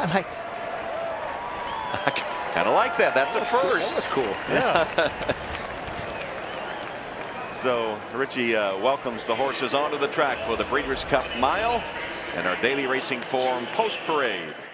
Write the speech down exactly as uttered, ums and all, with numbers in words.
I like. I kind of like that. That's a first. That was cool. Yeah. So Richie uh, welcomes the horses onto the track for the Breeders' Cup Mile and our daily racing form post parade.